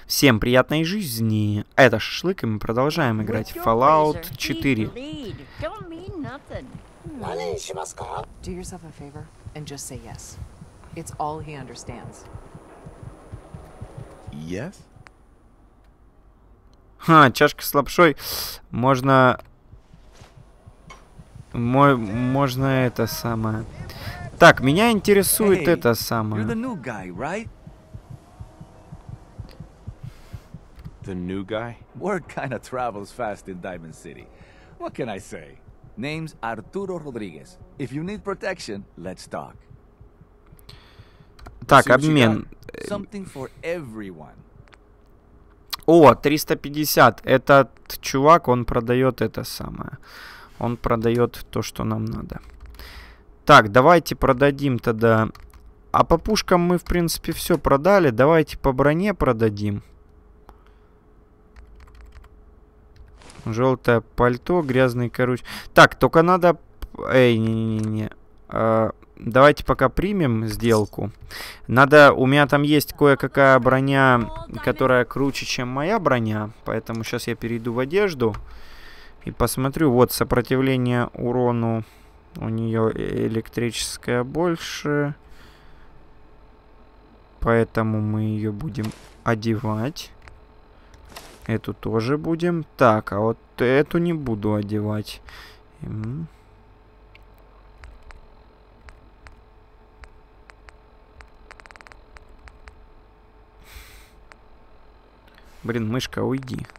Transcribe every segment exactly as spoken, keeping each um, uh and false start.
Всем приятной жизни. Это Шашлык, и мы продолжаем играть в Fallout четыре. Do yourself a favor and just say yes. It's all he understands. Yes? Ха, чашка с лапшой. Можно... Мо... Можно это самое... Так, меня интересует Hey, это самое. You're the new guy, right? The new guy? Word kinda travels fast in Diamond City. What can I say? Name's Arturo Rodriguez. If you need protection, let's talk. Так, See what you обмен. got? Something for everyone. О, триста пятьдесят. Этот чувак, он продает это самое. Он продает то, что нам надо. Так, давайте продадим тогда. А по пушкам мы, в принципе, все продали. Давайте по броне продадим. Желтое пальто, грязный короче. Так, только надо... Эй, не-не-не. А, давайте пока примем сделку. Надо... У меня там есть кое-какая броня, которая круче, чем моя броня. Поэтому сейчас я перейду в одежду. И посмотрю. Вот, сопротивление урону. У нее электрическое больше. Поэтому мы ее будем одевать. Эту тоже будем. Так, а вот эту не буду одевать. Блин, мышка, уйди.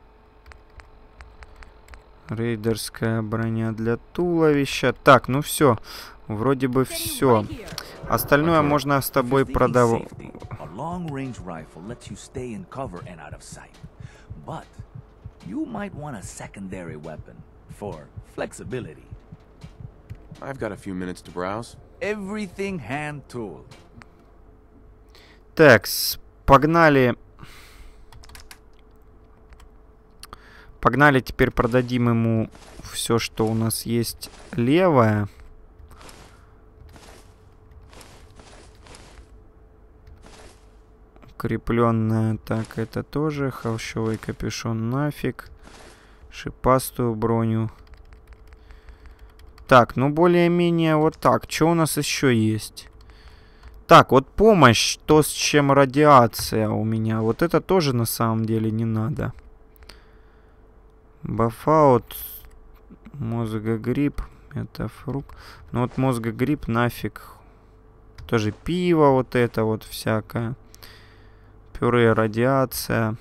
Рейдерская броня для туловища. Так, ну все. Вроде бы все. Остальное можно с тобой продавать. But you might want a secondary weapon for flexibility. I've got a few minutes to browse. Everything hand-tooled. Так, погнали. Погнали, теперь продадим ему все, что у нас есть левое. Укрепленная, так, это тоже. Холщовый капюшон нафиг. Шипастую броню. Так, ну более-менее вот так. Что у нас еще есть? Так, вот помощь, то, с чем радиация у меня. Вот это тоже на самом деле не надо. Бафаут. Мозгогрипп. Это фрукт. Ну вот мозгогрипп нафиг. Тоже пиво вот это вот всякое. Пюре, радиация.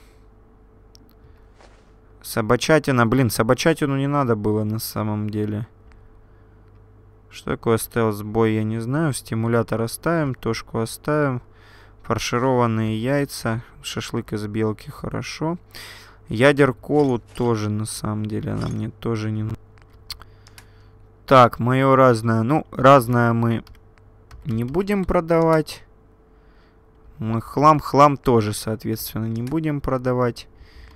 Собачатина. Блин, собачатину не надо было на самом деле. Что такое стелс-бой, я не знаю. Стимулятор оставим, тушку оставим. Фаршированные яйца. Шашлык из белки, хорошо. Ядер-колу тоже, на самом деле, она мне тоже не нужна. Так, мое разное. Ну, разное мы не будем продавать. Мы хлам, хлам тоже, соответственно, не будем продавать.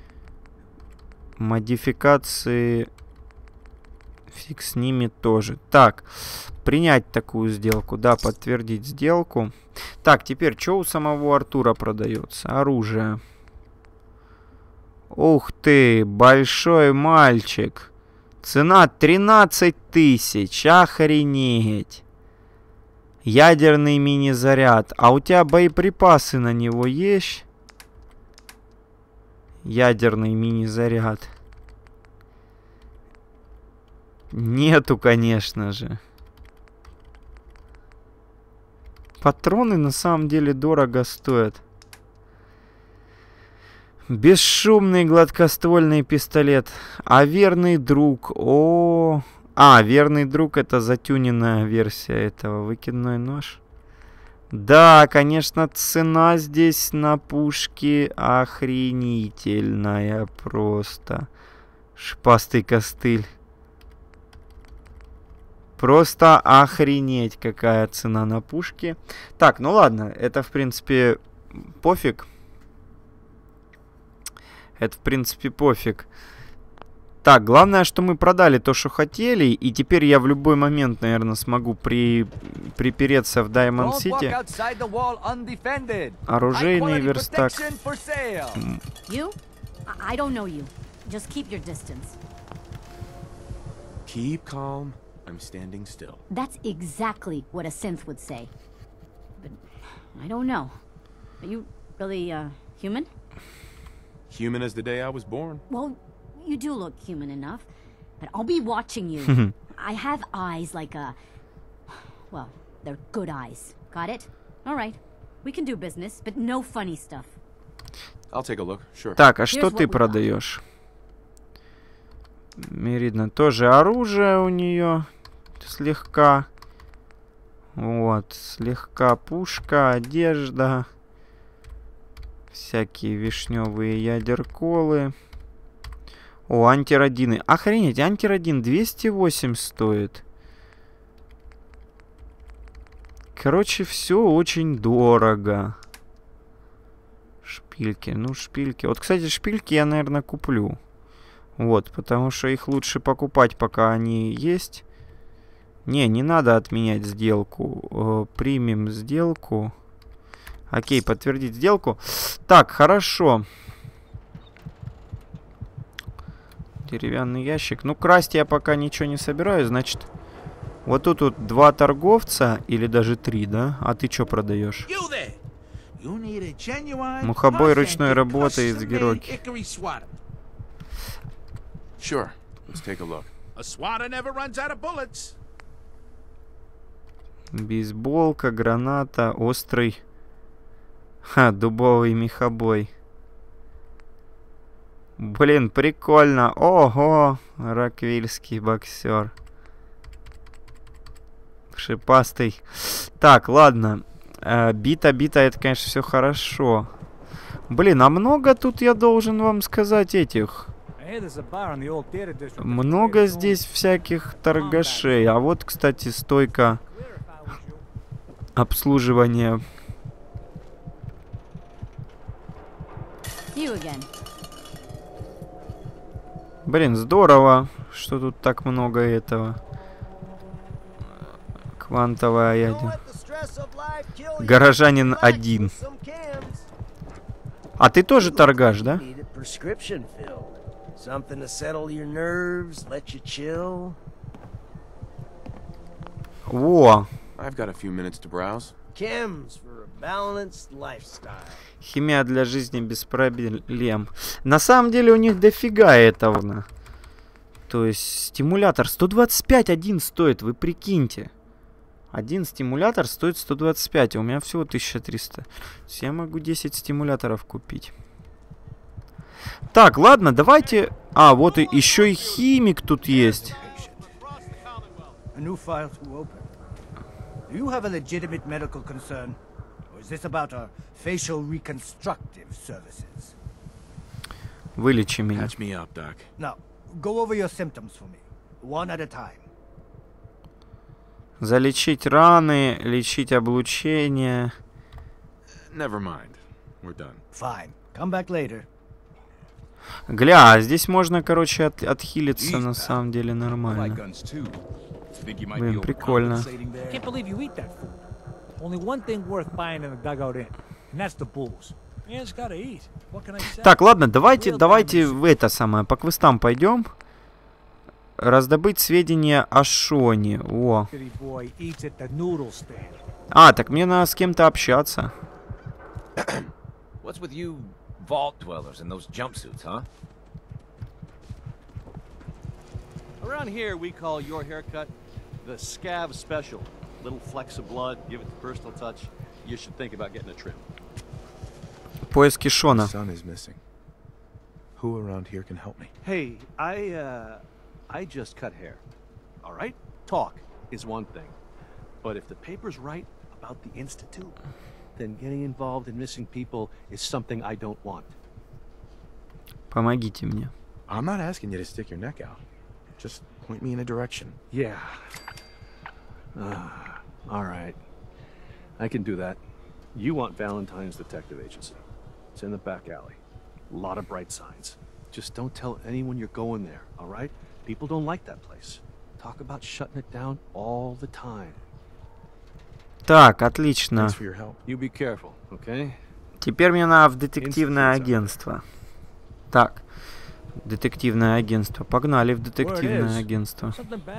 Модификации... Фиг с ними тоже. Так, принять такую сделку. Да, подтвердить сделку. Так, теперь, что у самого Артура продается? Оружие. Ух ты, большой мальчик. Цена тринадцать тысяч. Охренеть. Ядерный мини-заряд. А у тебя боеприпасы на него есть? Ядерный мини-заряд. Нету, конечно же. Патроны на самом деле дорого стоят. Бесшумный гладкоствольный пистолет. А верный друг. О, а, верный друг — это затюненная версия этого. Выкидной нож. Да, конечно, цена здесь на пушки охренительная просто. Шипастый костыль. Просто охренеть, какая цена на пушки. Так, ну ладно, это в принципе пофиг. Это в принципе пофиг. Так, главное, что мы продали то, что хотели, и теперь я в любой момент, наверное, смогу при... припереться в Даймонд Сити. Оружейный верстак. You? I I don't know you. Just keep your distance. Keep calm. I'm standing still. That's exactly what a synth would say. But I don't know. Are you really, uh, human? Human as the day I was born. Well, you do look human enough. But I'll be watching you. I have eyes like a... Well, they're good eyes. Got it? Alright. We can do business, but no funny stuff. I'll take a look, sure. Так, а что ты продаешь? Меридна тоже оружие у нее. Слегка. Вот, слегка пушка, одежда. Всякие вишневые ядерколы. О, антирадины. Охренеть, антирадин двести восемь стоит. Короче, все очень дорого. Шпильки, ну шпильки. Вот, кстати, шпильки я, наверное, куплю. Вот, потому что их лучше покупать, пока они есть. Не, не надо отменять сделку. Э, примем сделку. Окей, подтвердить сделку. Так, хорошо. Деревянный ящик. Ну, красть я пока ничего не собираю, значит... Вот тут вот два торговца, или даже три, да? А ты что продаешь? Мухобой ручной работы из Героки. Sure. Let's take a look. A swatter never runs out of bullets. Бейсболка, граната, острый... Ха, дубовый мехобой. Блин, прикольно. Ого, роквильский боксер. Шипастый. Так, ладно. Э, бита, бита, это, конечно, все хорошо. Блин, а много тут, я должен вам сказать, этих... Много здесь всяких торгашей. А вот, кстати, стойка обслуживания. Блин, здорово, что тут так много этого. Квантовая ядер. Горожанин один. А ты тоже торгаш, да? Во! Химия для жизни без проблем. На самом деле у них дофига этого. То есть стимулятор сто двадцать пять один стоит, вы прикиньте. Один стимулятор стоит сто двадцать пять, а у меня всего тысяча триста. Я могу десять стимуляторов купить. Так, ладно, давайте... А, вот и еще и химик тут есть. Вылечи меня. Залечить раны, лечить облучение. Never mind. We're done. Fine. Come back later. Гля, а здесь можно, короче, от, отхилиться на самом деле нормально. Блин, прикольно. Так, ладно, давайте, давайте в это самое, по квестам пойдем. Раздобыть сведения о Шоне. О. А, так мне надо с кем-то общаться. What's with you vault dwellers in those jumpsuits, huh? Around here, we call your haircut the Scav Special. Little flecks of blood, give it the personal touch. You should think about getting a trim. Поиски Шона. Son is missing. Who around here can help me? Hey, I, uh, I just cut hair. All right? Talk is one thing. But if the paper's right about the Institute, then getting involved in missing people is something I don't want. Помогите мне. I'm not asking you to stick your neck out. Just point me in a direction. Yeah. Uh, all right. I can do that. You want Valentine's Detective Agency. It's in the back alley. A lot of bright signs. just don't tell anyone you're going there, all right? People don't like that place. Talk about shutting it down all the time. Так, отлично. Thanks for your help. You be careful, okay? Теперь мне надо в детективное агентство. Так, детективное агентство. Погнали в детективное агентство.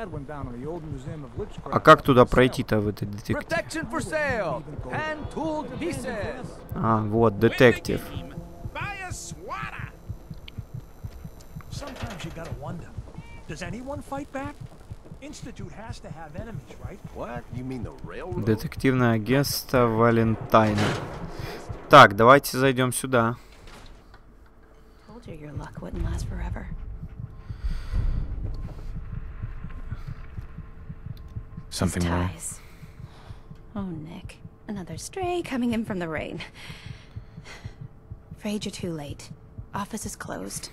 А как туда пройти-то в этот детектив? Protection for sale. Hand-tooled pieces. А, вот, детектив. Buy a swatter. Sometimes you gotta wonder, does anyone fight back? Institute has to have enemies, right? What? You mean the railroad? Детективное агентство Валентайна. Так, давайте зайдем сюда. Told you your luck wouldn't last forever. Something wrong? Ties. Oh, Nick. Another stray coming in from the rain. Afraid you're too late. Office is closed.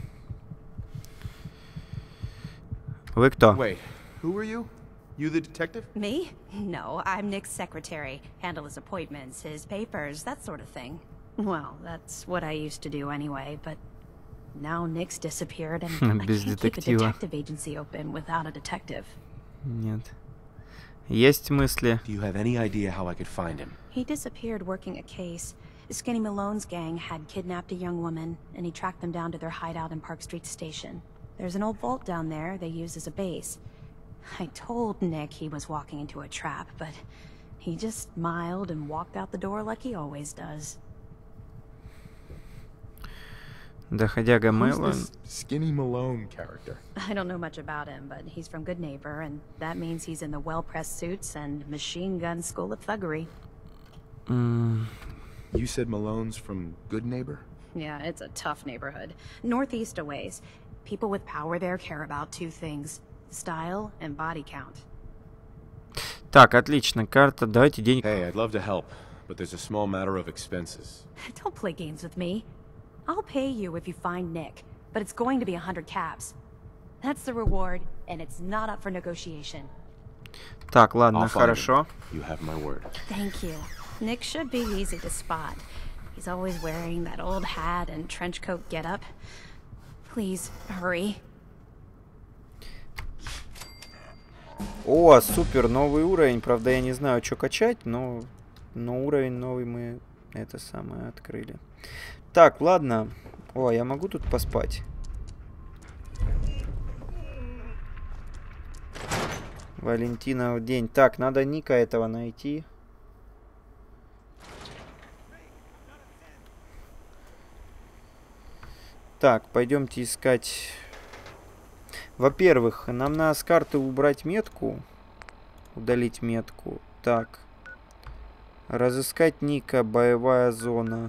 Вы кто? Wait, who are you? You the detective? Me? No, I'm Nick's secretary. Handle his appointments, his papers, that sort of thing. Well, that's what I used to do anyway, but now Nick's disappeared and I Без can't keep a детектива. detective agency open without a detective. Нет. Есть мысли? Do you have any idea how I could find him? He disappeared working a case. Skinny Malone's gang had kidnapped a young woman, and he tracked them down to their hideout in Park Street Station. There's an old vault down there they use as a base. I told Nick he was walking into a trap, but he just smiled and walked out the door like he always does. Доходяга Who's Мэллоу. this Skinny Malone character? I don't know much about him, but he's from Good Neighbor, and that means he's in the well-pressed suits and machine gun school of thuggery. М, You said Malone's from Good Neighbor? Yeah, it's a tough neighborhood. Northeast a ways. People with power there care about two things. Style and body count. Так, отлично. Карта. Давайте денег. Hey, I'd love to help, but there's a small matter of expenses. Don't play games with me. I'll pay you if you find Nick, but it's going to be a hundred cabs. That's the reward, and it's not up for negotiation. Так, ладно, I'll find хорошо. him. You have my word. Thank you. Nick should be easy to spot. He's always wearing that old hat and trench coat getup. Please, hurry. О, супер, новый уровень. Правда, я не знаю, что качать, но, но уровень новый мы это самое открыли. Так, ладно. О, я могу тут поспать? Валентинов день. Так, надо Ника этого найти. Так, пойдемте искать. Во-первых, нам надо с карты убрать метку. Удалить метку. Так. Разыскать Ника, боевая зона.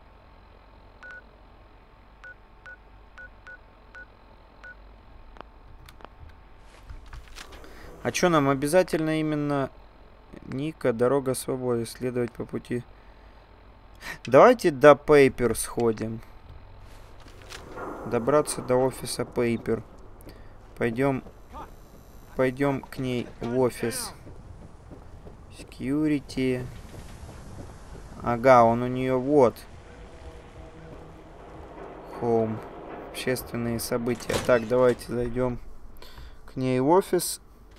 А что нам обязательно именно Ника, дорога свободы, следовать по пути? Давайте до Пейпер сходим. Добраться до офиса Пейпер. Пойдем, пойдем к ней в офис. Security. Ага, он у нее вот. Home. Общественные события. Так, давайте зайдем к ней в офис.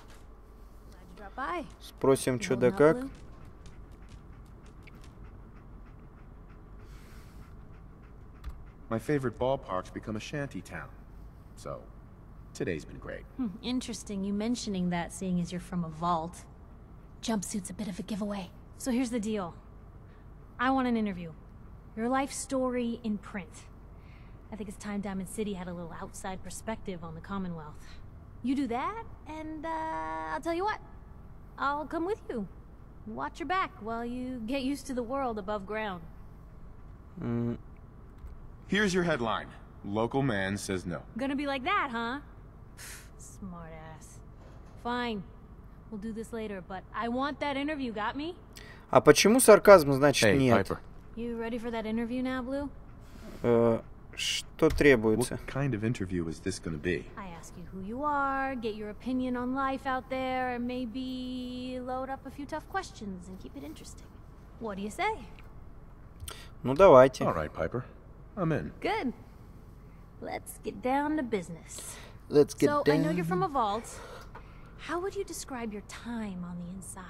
Спросим, что да как. My favorite ballpark's become a shanty town. So, today's been great. Hmm, interesting you mentioning that, seeing as you're from a vault. Jumpsuit's a bit of a giveaway. So here's the deal. I want an interview. Your life story in print. I think it's time Diamond City had a little outside perspective on the Commonwealth. You do that, and uh, I'll tell you what. I'll come with you. Watch your back while you get used to the world above ground. Mm. Here's your headline. Local man says no. Gonna be like that, huh? Smart ass. Fine. We'll do this later, but I want that interview, got me? А почему сарказм значит Hey, нет? Piper. You ready for that interview now, Blue? Э, что требуется? What kind of interview is this gonna be? I ask you who you are, get your opinion on life out there, and maybe load up a few tough questions and keep it interesting. What do you say? Ну давайте. All right, Piper. I'm in. Good. let's get down to business. Let's get so, down. I know you're from a vault. How would you describe your time on the inside?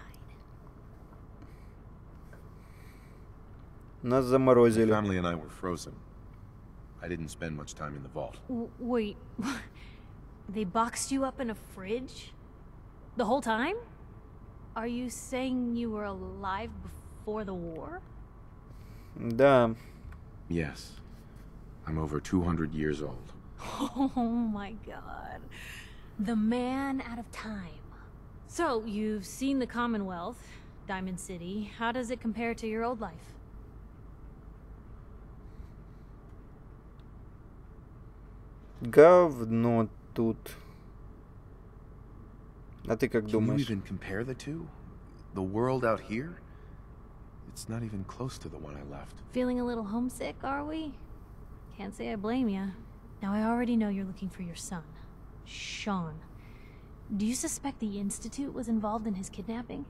Нас My заморозили. family and I were frozen. I didn't spend much time in the vault. W wait, they boxed you up in a fridge? The whole time? Are you saying you were alive before the war? Да. Yes. I'm over two hundred years old. Oh my god. The man out of time. So, you've seen the Commonwealth, Diamond City. How does it compare to your old life? Говно тут. А ты как Can you думаешь? even compare the two? The world out here? It's not even close to the one I left. Feeling a little homesick, are we? Can't say I blame you. Now, I already know you're looking for your son, Sean. Do you suspect the Institute was involved in his kidnapping?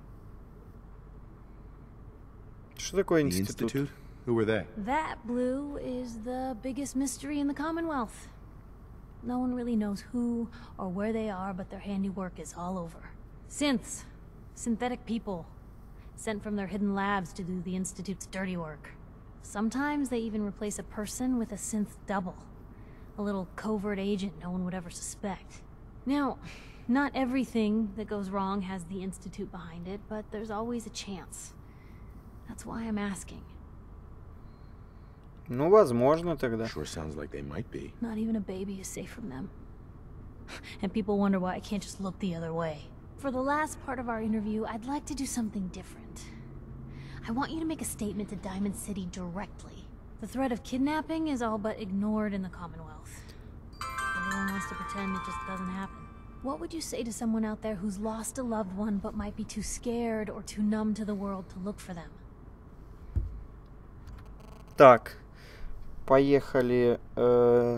Что такое The институт? Institute? Who were they? That, Blue, is the biggest mystery in the Commonwealth. No one really knows who or where they are, but their handiwork is all over. Synths. Synthetic people. Sent from their hidden labs to do the Institute's dirty work. Sometimes they even replace a person with a synth double. A little covert agent no one would ever suspect. Now, not everything that goes wrong has the Institute behind it, but there's always a chance. That's why I'm asking. Ну, возможно тогда. Sure sounds like they might be. Not even a baby is safe from them. And people wonder why I can't just look the other way. For the last part of our interview, I'd like to do something different. I want you to make a statement to Diamond City directly. The threat of kidnapping is all but ignored in the Commonwealth. Everyone wants to pretend it just doesn't happen. What would you say to someone out there who's lost a loved one but might be too scared or too numb to the world to look for them? Так, поехали э,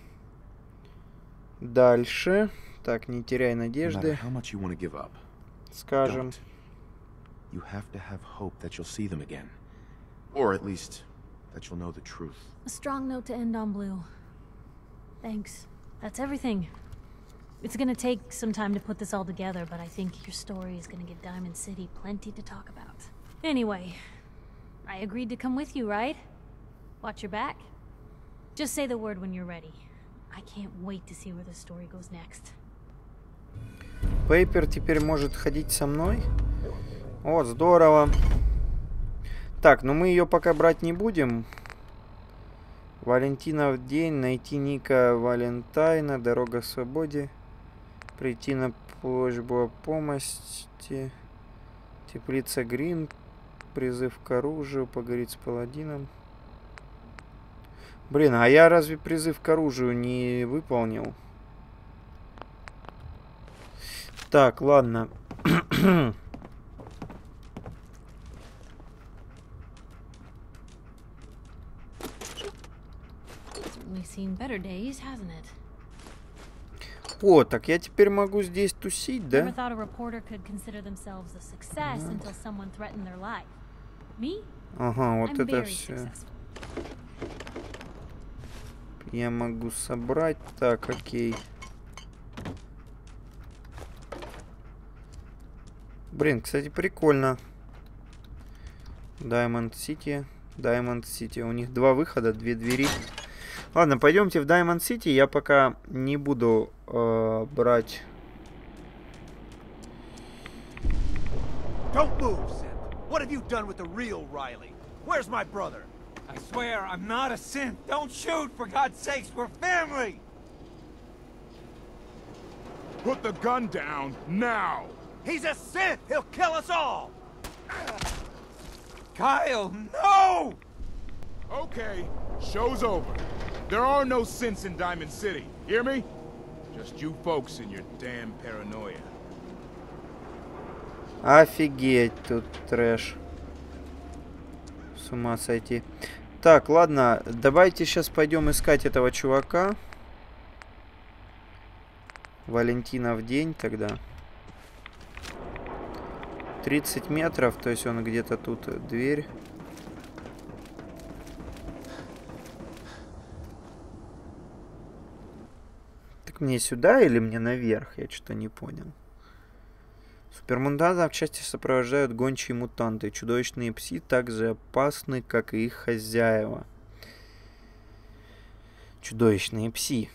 дальше. Так, не теряй No matter надежды. how much you want to give up, Скажем. don't. You have to have hope that you'll see them again. Or at least, that you'll know the truth. A strong note to end on, Blue. Thanks. That's everything. It's gonna take some time to put this all together, but I think your story is gonna give Diamond City plenty to talk about. Anyway, I agreed to come with you, right? Watch your back. Just say the word when you're ready. I can't wait to see where the story goes next. Пейпер теперь может ходить со мной. О, здорово. Так, но мы ее пока брать не будем. Валентинов день. Найти Ника Валентайна. Дорога к свободе. Прийти на просьбу о помощи. Теплица Грин. Призыв к оружию. Поговорить с паладином. Блин, а я разве призыв к оружию не выполнил? Так, ладно. We've seen better days, hasn't it? О, так я теперь могу здесь тусить, Never да? thought a reporter could consider themselves a success until someone threatened their life. Me? Ага, вот I'm это very все. successful. Я могу собрать. Так, окей. Блин, кстати, прикольно. Diamond City. Diamond City. У них два выхода, две двери. Ладно, пойдемте в Diamond City. Я пока не буду э, брать. Don't move, Synth. What have you done with the real Riley? Where's my brother? I swear, I'm not a synth. Don't shoot, for God's sakes, we're family! Put the gun down, now! He's a Synth! He'll kill us all! Kyle, no! Okay, show's over. There are no synths in Diamond City, hear me? Just you folks and your damn paranoia. Офигеть, тут трэш. С ума сойти. Так, ладно, давайте сейчас пойдем искать этого чувака. Валентина в день тогда. тридцать метров, то есть он где-то тут, дверь. Так мне сюда или мне наверх? Я что-то не понял. Супермутантов отчасти сопровождают гончие мутанты. Чудовищные пси так же опасны, как и их хозяева. Чудовищные пси.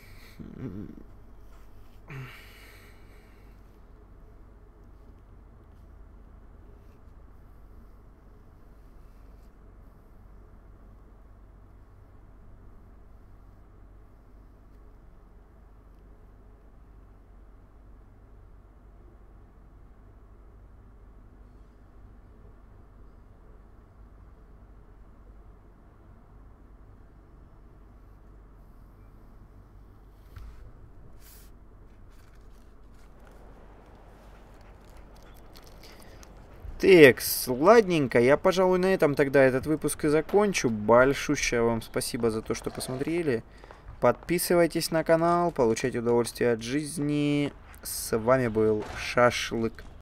Текс, ладненько, я, пожалуй, на этом тогда этот выпуск и закончу. Большущее вам спасибо за то, что посмотрели. Подписывайтесь на канал, получайте удовольствие от жизни. С вами был Шашлык.